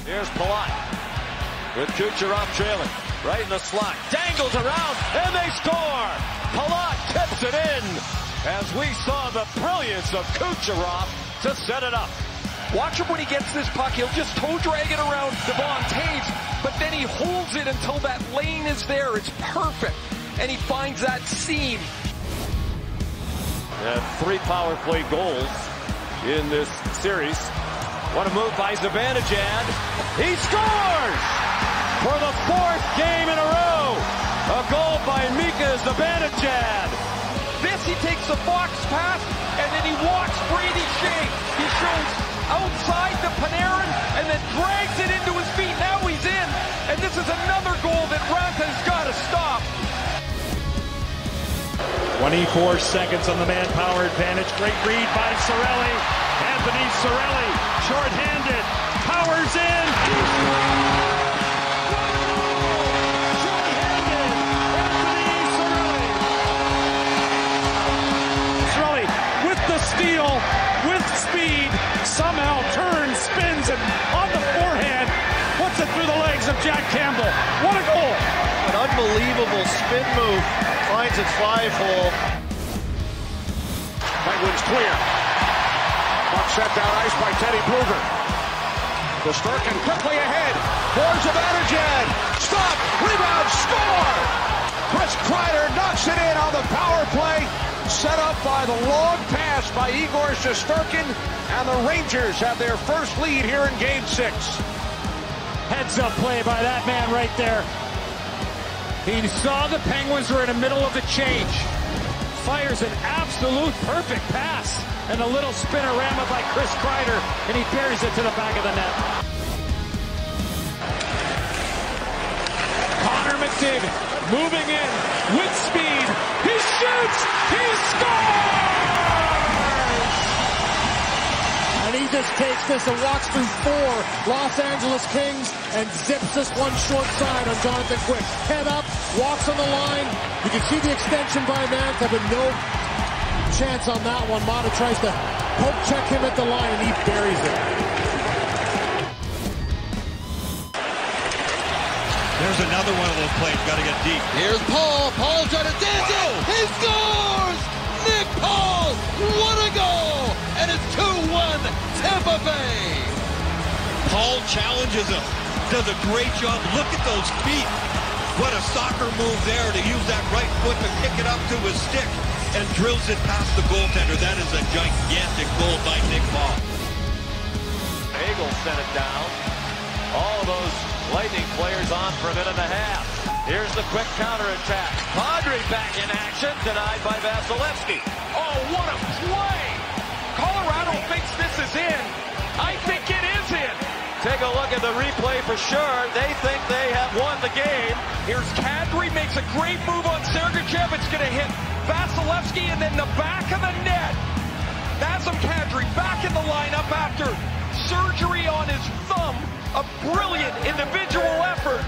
Here's Palat with Kucherov trailing. Right in the slot. Dangles around, and they score! Palat tips it in as we saw the brilliance of Kucherov to set it up. Watch him when he gets this puck. He'll just toe drag it around Devon Toews, but then he holds it until that lane is there. It's perfect, and he finds that seam. And 3 power play goals in this series. What a move by Zibanejad. He scores! For the 4th game in a row. A goal by Mika Zibanejad. This, he takes the box pass, and then he walks Brady Shea. He shows outside the Panarin, and then drags it into his feet. Now he's in, and this is another goal that Ranta's got to stop. 24 seconds on the manpower advantage. Great read by Cirelli. Anthony Cirelli, shorthanded, powers in. Shorthanded, Anthony Cirelli. Cirelli with the steal, with speed, somehow turns, spins, and on the forehand, puts it through the legs of Jack Campbell. What a goal! An unbelievable spin move. Finds its 5-hole. Penguins clear. Puck set down ice by Teddy Bluger. Shesterkin quickly ahead. For Zibanejad. Stop. Rebound. Score. Chris Kreider knocks it in on the power play. Set up by the long pass by Igor Shesterkin. And the Rangers have their first lead here in Game 6. Heads up play by that man right there. He saw the Penguins were in the middle of the change. Fires an absolute perfect pass. And a little spinorama by Chris Kreider. And he buries it to the back of the net. Connor McDavid moving in with speed. He shoots! He scores! And he just takes this and walks through 4 Los Angeles Kings and zips this one short side on Jonathan Quick. Head up, walks on the line. You can see the extension by Manta, but no chance on that one. Mata tries to poke check him at the line, and he buries it. There's another one of those plays. Got to get deep. Here's Paul. Paul trying to dance it. He scores! Nick Paul! What a goal! And it's 2-1 Tampa Bay. Paul challenges him. Does a great job. Look at those feet. What a soccer move there to use that right foot to kick it up to his stick and drills it past the goaltender. That is a gigantic goal by Nick Paul. Hagel sent it down. All those Lightning players on for a minute and a half. Here's the quick counterattack. Padre back in action, denied by Vasilevsky. Oh, what a play! Colorado thinks this is in. I think it is in. Take a look at the replay for sure. They think they have won the game. Here's Kadri, makes a great move on Sergachev. It's going to hit Vasilevsky and then the back of the net. Nazem Kadri back in the lineup after surgery on his thumb. A brilliant individual effort.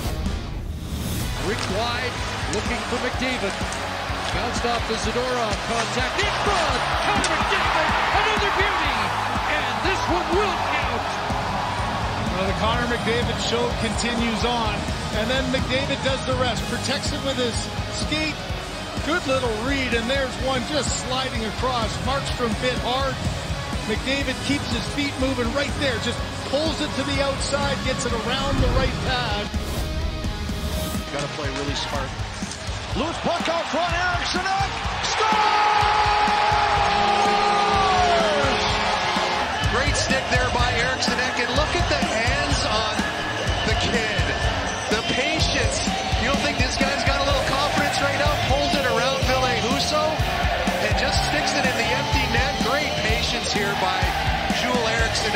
Rick wide, looking for McDavid. Bounced off the Zadorov contact. In front, Connor McDavid, another beauty. And this one will count. Well, the Connor McDavid show continues on. And then McDavid does the rest. Protects it with his skate. Good little read. And there's one just sliding across. Marks from bit hard. McDavid keeps his feet moving right there. Just pulls it to the outside. Gets it around the right pad. Got to play really smart. Loose puck out front. Eriksson scores! Great stick there by Eriksson. And look at the hands on the kid. The patience. You don't think this guy's got a little confidence right now? Pulls it around Ville Husso and just sticks it in the empty net. Great patience here by Joel Eriksson.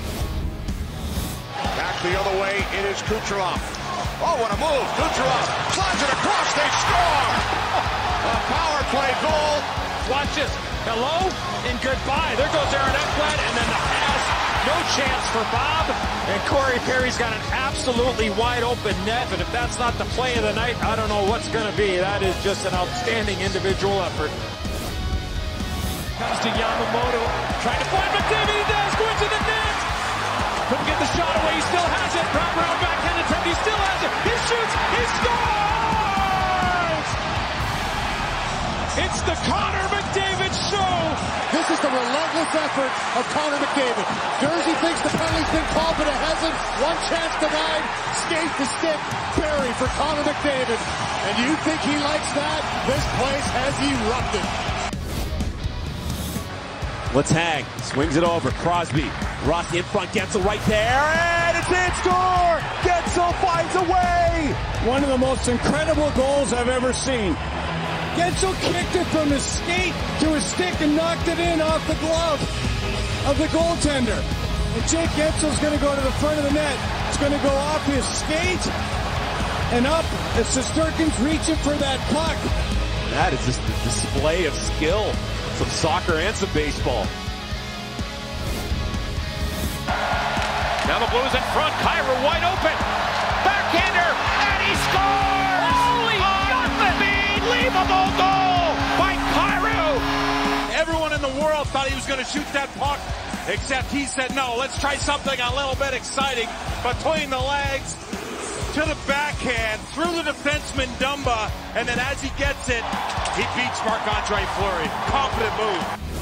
Back the other way, it is Kucherov. Oh, what a move. Kucherov slides it across. They score! A power play goal. Watch this. Hello and goodbye. There goes Aaron Ekblad, and then the pass. No chance for Bob. And Corey Perry's got an absolutely wide open net. And if that's not the play of the night, I don't know what's going to be. That is just an outstanding individual effort. Comes to Yamamoto. Trying to find McDavid. He does. Going to the net. Couldn't get the shot away. He still has Wraparound backhand attempt. He still has it. He shoots. He scores! It's the Connor McDavid show. This is the relentless effort of Connor McDavid. Jersey thinks the penalty's been called, but it hasn't. One chance denied. Skate to stick. Barry for Connor McDavid. And you think he likes that? This place has erupted. Letang swings it over. Crosby. Rossi in front. Gensel right there. And it's in. Score! Gensel finds a way! One of the most incredible goals I've ever seen. Gensel kicked it from his skate to his stick and knocked it in off the glove of the goaltender. And Jake Gensel's going to go to the front of the net. It's going to go off his skate and up as Shesterkin's reaching for that puck. That is just a display of skill. Some soccer and some baseball. Now the Blues in front. Kyrou wide open. Backhander. And he scores! Holy unbelievable goal by Kyrou! Everyone in the world thought he was going to shoot that puck, except he said, no, let's try something a little bit exciting. Between the legs, to the backhand, through the defenseman Dumba, and then as he gets it, he beats Marc-Andre Fleury. Confident move.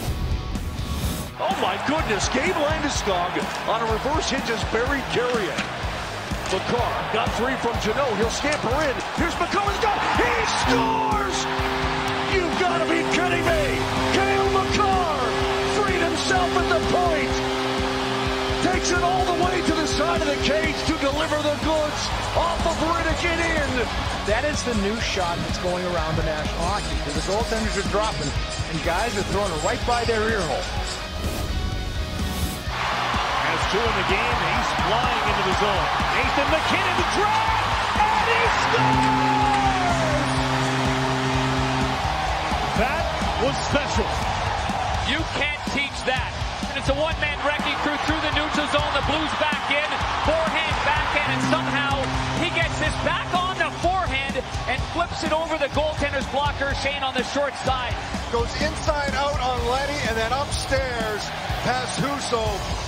Oh my goodness, Gabe Landeskog on a reverse hinges Barry Carrion. Makar got three from Janot. He'll scamper in. Here's McCullough's got. He scores! You've got to be kidding me! Cale Makar freed himself at the point. Takes it all the way to the side of the cage to deliver the goods off of Riddick and in. That is the new shot that's going around the National Hockey. The goaltenders are dropping, and guys are throwing it right by their ear hole. Has two in the game. He's flying into the zone. Nathan McKinnon to drag, and he scores! That was special. You can't teach that. And it's a one-man wrecking crew through the neutral zone. The Blues back in. Forehand, backhand, and somehow he gets this back on the forehand and flips it over the goaltender's blocker. Shane on the short side. Goes inside out on Lenny and then upstairs past Husso.